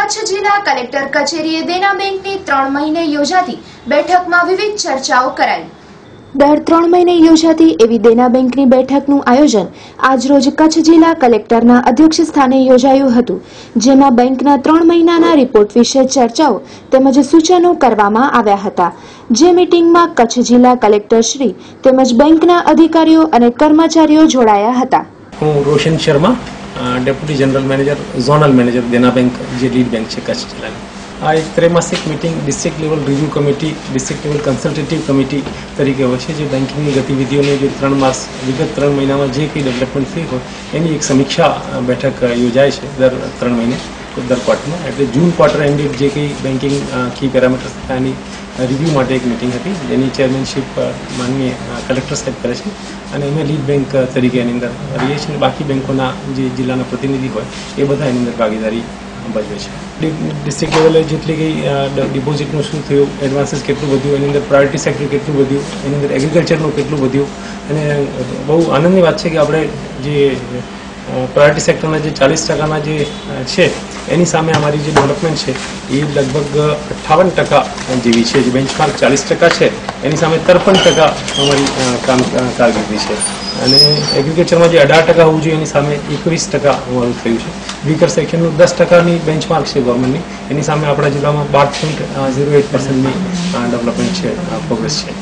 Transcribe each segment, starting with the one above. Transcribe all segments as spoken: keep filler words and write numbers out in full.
કચ્છ જિલ્લા કલેક્ટર કચેરીએ દેના બેંકની ત્રણ મહિને યોજાતી બેઠકમાં વિવિધ ચર્ચાઓ કરાઈ। દર ત્રણ મહિને યોજાતી એવી દેના બેંકની બેઠકનું આયોજન આજરોજ કચ્છ જિલ્લા કલેક્ટરના અધ્યક્ષ સ્થાને યોજાયું હતું, જેમાં બેંકના ત્રણ મહિનાના રિપોર્ટ વિશે ચર્ચાઓ તેમજ સૂચનો કરવામાં આવ્યા હતા। જે મીટિંગમાં કચ્છ જિલ્લા કલેક્ટર શ્રી તેમજ બેંકના અધિકારીઓ અને કર્મચારીઓ જોડાયા હતા। હું Roshan Sharma, deputy general manager zonal manager Dena bank જે લીડ બેંક છે કચ્છ જિલ્લાની। આ એક ત્રૈમાસિક meeting district level review committee, district level consultative committee તરીકે હોય છે, જે બેંકની ગતિવિધિઓની જે ત્રણ માસ વિગત ત્રણ મહિનામાં જે કંઈ ડેવલપમેન્ટ થઈ હોય એની એક સમીક્ષા બેઠક યોજાય છે દર ત્રણ મહિને દર ક્વાર્ટરમાં। એટલે જૂન ક્વાર્ટર એન્ડેડ જે કંઈ બેન્કિંગ કી પેરામીટર્સ હતા એની રિવ્યુ માટે એક મિટિંગ હતી, જેની ચેરમેનશીપ માનનીય કલેક્ટર સાહેબ કરે છે અને અમે લીડ બેંક તરીકે એની અંદર રહીએ છીએ। બાકી બેંકોના જે જિલ્લાના પ્રતિનિધિ હોય એ બધા એની અંદર ભાગીદારી ભજવે છે। ડિસ્ટ્રિક્ટ લેવલે જેટલી કંઈ ડિપોઝિટનું શું થયું, એડવાન્સીસ કેટલું વધ્યું, એની અંદર પ્રાયોરિટી સેક્ટર કેટલું વધ્યું, એની અંદર એગ્રીકલ્ચરનું કેટલું વધ્યું, અને બહુ આનંદની વાત છે કે આપણે જે પ્રાયોરિટી સેક્ટરના જે ચાલીસ ટકાના જે છે એની સામે અમારી જે ડેવલપમેન્ટ છે એ લગભગ અઠ્ઠાવન ટકા જેવી છે। જે બેન્ચમાર્ક ચાલીસ ટકા છે એની સામે ત્રેપન ટકા અમારી કામ કારકિર્દી છે, અને એગ્રીકલ્ચરમાં જે અઢાર ટકા હોવું જોઈએ એની સામે એકવીસ ટકા અમારું થયું છે। વીકર સેક્શનનું દસ ટકાની બેન્ચમાર્ક છે ગવર્મેન્ટની, એની સામે આપણા જિલ્લામાં બાર પોઈન્ટ ઝીરો એટ પર્સન્ટની ડેવલપમેન્ટ છે, પ્રોગ્રેસ છે।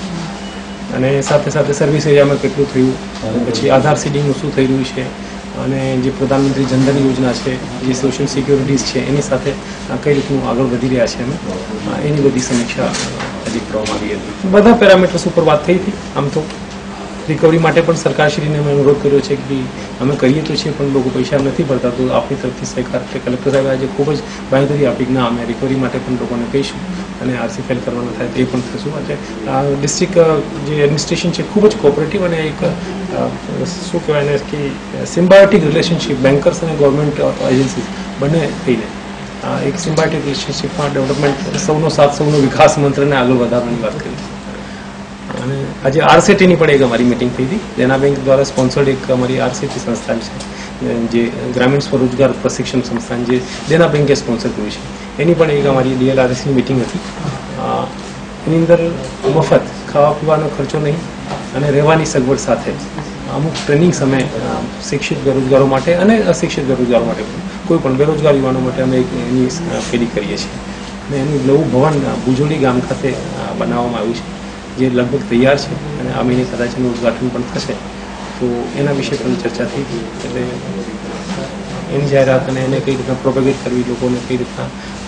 અને સાથે સાથે સર્વિસ એરિયામાં કેટલું થયું, પછી આધાર સીડિંગનું શું થઈ રહ્યું છે, અને જે પ્રધાનમંત્રી જનધન યોજના છે, જે સોશિયલ સિક્યોરિટીઝ છે એની સાથે કઈ રીતનું આગળ વધી રહ્યા છે અમે, એની બધી સમીક્ષા હજી કરવામાં આવી હતી। બધા પેરામીટર્સ ઉપર વાત થઈ હતી। આમ તો રિકવરી માટે પણ સરકારશ્રીને અમે અનુરોધ કર્યો છે કે અમે કરીએ તો છીએ પણ લોકો પૈસા નથી ભરતા, તો આપણી તરફથી સહકાર એટલે કલેક્ટર સાહેબ આજે ખૂબ જ બાંયધરી આપી કે ના અમે રિકવરી માટે પણ લોકોને કહીશું અને આરસી ફાઇલ કરવાના થાય તે પણ થશું। એટલે ડિસ્ટ્રિક્ટ જે એડમિનિસ્ટ્રેશન છે ખૂબ જ કોઓપરેટિવ અને એક શું કહેવાય ને કે સિમ્બાયોટિક રિલેશનશિપ બેન્કર્સ અને ગવર્મેન્ટ એજન્સીસ બંને થઈને એક સિમ્બાયોટિક રિલેશનશિપમાં ડેવલપમેન્ટ સૌનો સાથ સૌનો વિકાસ મંત્રને આગળ વધારવાની વાત કરી। અને આજે આરસીટીની પણ એક અમારી મિટિંગ થઈ હતી। દેના બેંક દ્વારા સ્પોન્સર્ડ એક અમારી આરસીટી સંસ્થાન છે, જે ગ્રામીણ સ્વરોજગાર પ્રશિક્ષણ સંસ્થાન જે દેના બેંકે સ્પોન્સર કર્યું છે, એની પણ એક અમારી ડીએલઆરએસની મિટિંગ હતી। એની અંદર મફત ખાવા પીવાનો ખર્ચો નહીં અને રહેવાની સગવડ સાથે અમુક ટ્રેનિંગ સમયે શિક્ષિત બેરોજગારો માટે અને અશિક્ષિત બેરોજગારો માટે કોઈ પણ બેરોજગાર યુવાનો માટે અમે એની પેલી કરીએ છીએ। અને એનું નવું ભવન ભુજોડી ગામ ખાતે બનાવવામાં આવ્યું છે, જે લગભગ તૈયાર છે અને આ મહિને કદાચ એનું ઉદઘાટન પણ થશે, તો એના વિશે પણ ચર્ચા થઈ હતી। એટલે એની જાહેરાત અને એને કઈ રીતના પ્રોપેગેટ કરવી, લોકોને કઈ રીતના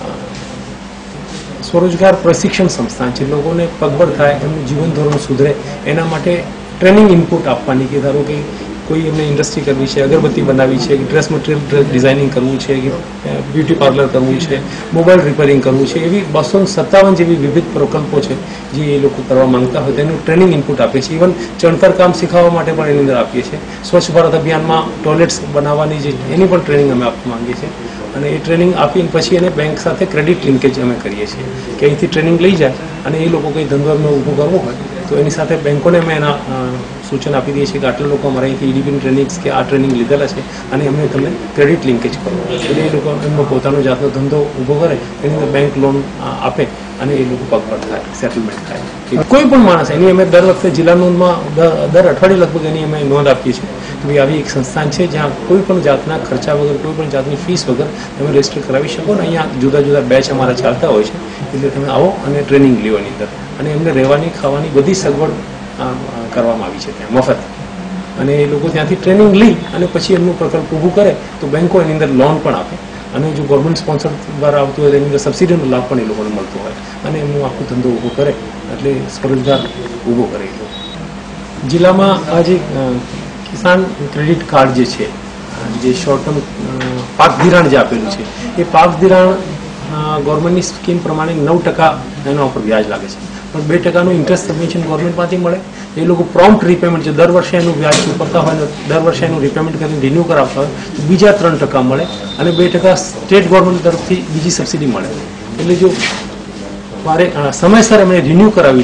સ્વરોજગાર પ્રશિક્ષણ સંસ્થાન છે, લોકોને પગભર થાય, એમનું જીવન ધોરણ સુધરે એના માટે ટ્રેનિંગ ઇનપુટ આપવાની, કે ધારો કે કોઈ એમને ઇન્ડસ્ટ્રી કરવી છે, અગરબત્તી બનાવવી છે, ડ્રેસ મટીરિયલ ડિઝાઇનિંગ કરવું છે, કે બ્યુટી પાર્લર કરવું છે, મોબાઈલ રિપેરિંગ કરવું છે, એવી બસો સત્તાવન જેવી વિવિધ પ્રકલ્પો છે જે એ લોકો કરવા માંગતા હોય તેનું ટ્રેનિંગ ઇનપુટ આપે છે। ઇવન ચણતર કામ શીખવવા માટે પણ એની અંદર આપીએ છીએ। સ્વચ્છ ભારત અભિયાનમાં ટોયલેટ્સ બનાવવાની જે એની પણ ટ્રેનિંગ અમે આપવા માંગીએ છીએ, અને એ ટ્રેનિંગ આપીને પછી એને બેંક સાથે ક્રેડિટ લિંકેજ અમે કરીએ છીએ કે અહીંથી ટ્રેનિંગ લઈ જાય અને એ લોકો કંઈ ધંધો એમનો ઊભો કરવો હોય તો એની સાથે બેંકોને અમે એના સૂચન આપી દઈએ છીએ કે આટલા લોકો અમારા અહીંથી ઈડીપીની ટ્રેનિંગ્સ કે આ ટ્રેનિંગ લીધેલા છે અને એમને તમે ક્રેડિટ લિંકેજ કરો, એટલે એ લોકો એમનો પોતાનો જાતનો ધંધો ઊભો કરે, એની અંદર બેંક લોન આપે અને એ લોકો પગભર થાય, સેટલમેન્ટ થાય। કોઈ પણ માણસ એની અમે દર વખતે જિલ્લા નોંધમાં દર અઠવાડિયે લગભગ એની અમે નોંધ આપીએ છીએ કે ભાઈ આવી એક સંસ્થાન છે જ્યાં કોઈ પણ જાતના ખર્ચા વગર, કોઈ પણ જાતની ફીસ વગર તમે રજીસ્ટર કરાવી શકો ને અહીંયા જુદા જુદા બેચ અમારા ચાલતા હોય છે, એટલે તમે આવો અને ટ્રેનિંગ લ્યો એની અંદર, અને એમને રહેવાની ખાવાની બધી સગવડ કરવામાં આવી છે ત્યાં મફત, અને એ લોકો ત્યાંથી ટ્રેનિંગ લઈ અને પછી એમનું પ્રકલ્પ ઊભું કરે તો બેંકો એની અંદર લોન પણ આપે, અને જો ગવર્મેન્ટ સ્પોન્સર દ્વારા આવતું હોય એની અંદર સબસિડીનો લાભ પણ એ લોકોને મળતો હોય, અને એમનું આખું ધંધો ઊભો કરે એટલે સ્વરોજગાર ઊભો કરે એ લોકો। જિલ્લામાં આ જે કિસાન ક્રેડિટ કાર્ડ જે છે, જે શોર્ટ ટર્મ પાક ધિરાણ જે આપેલું છે, એ પાક ધિરાણ ગવર્મેન્ટની સ્કીમ પ્રમાણે નવ ટકા એના ઉપર વ્યાજ લાગે છે, પણ બે ટકાનું ઇન્ટરેસ્ટ સબમિશન ગવર્મેન્ટમાંથી મળે। એ લોકો પ્રોમ્પ્ટ રીપેમેન્ટ છે, દર વર્ષે એનું વ્યાજ ચૂકવતા હોય ને દર વર્ષે એનું રીપેમેન્ટ કરીને રિન્યૂ કરાવતા હોય તો બીજા ત્રણ ટકા મળે, અને બે ટકા સ્ટેટ ગવર્મેન્ટ તરફથી બીજી સબસિડી મળે। એટલે જો વારે સમયસર એમણે રિન્યૂ કરાવી દે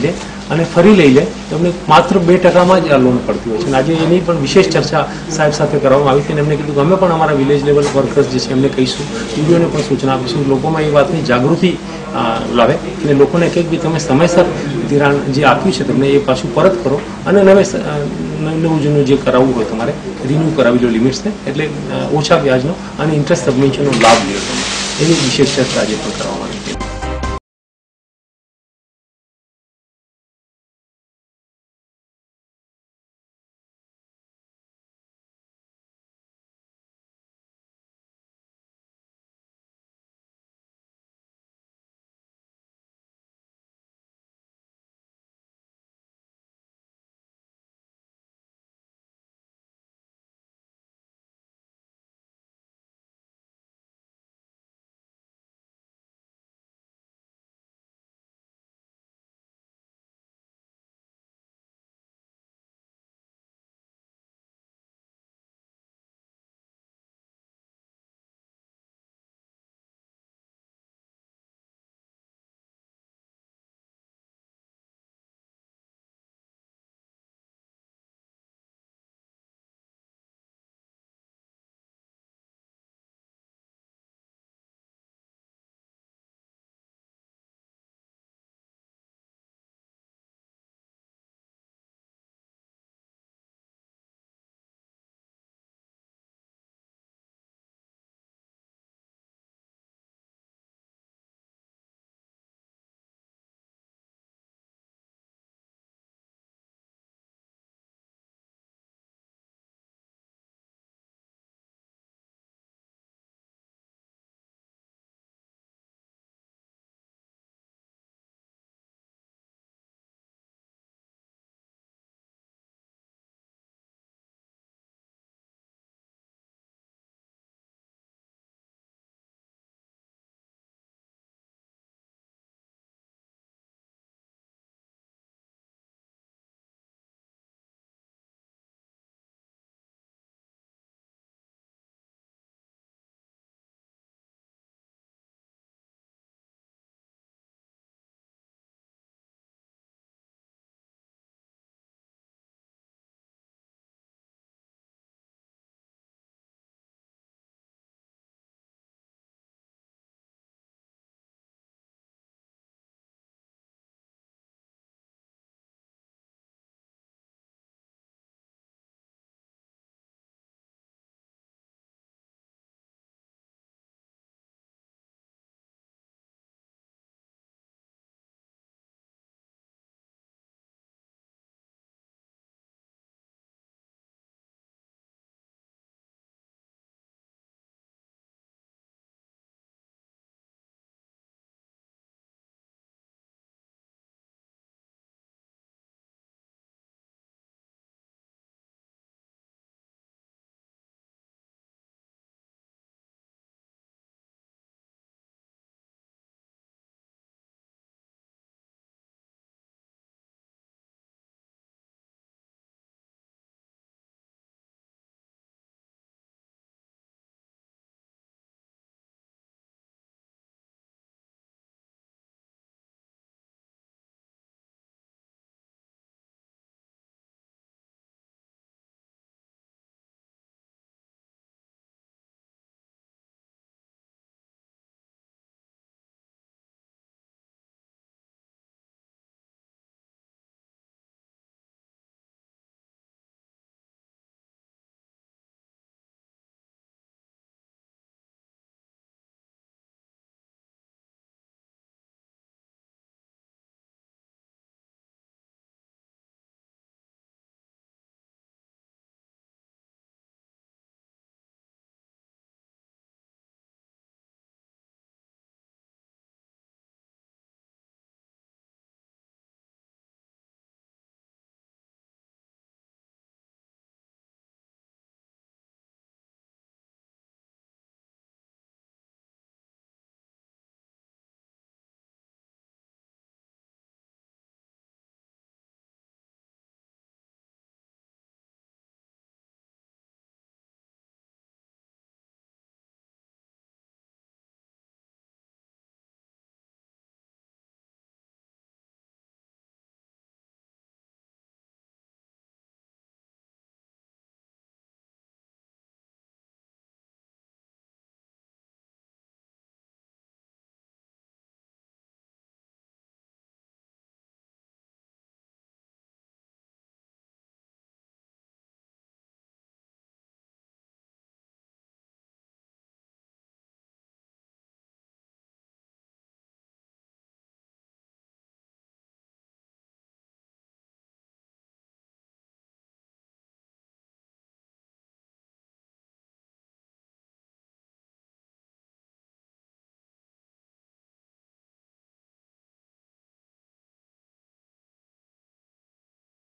અને ફરી લઈ લે તો એમને માત્ર બે ટકામાં જ આ લોન પડતી હોય છે. અને આજે એની પણ વિશેષ ચર્ચા સાહેબ સાથે કરવામાં આવી હતી અને એમને કીધું કે અમે પણ અમારા વિલેજ લેવલ વર્કર્સ જે છે એમને કહીશું, ટીડીઓને પણ સૂચના આપીશું, લોકોમાં એ વાતની જાગૃતિ લાવે અને લોકોને કહે કે તમે સમયસર ધિરાણ જે આપ્યું છે તમને એ પાછું પરત કરો અને નવે નવું જૂનું જે કરાવવું હોય તમારે રિન્યૂ કરાવી લો લિમિટ્સને, એટલે ઓછા વ્યાજનો અને ઇન્ટરેસ્ટ સબમિશનનો લાભ લ્યો તમે. એની વિશેષ ચર્ચા આજે પણ કરવામાં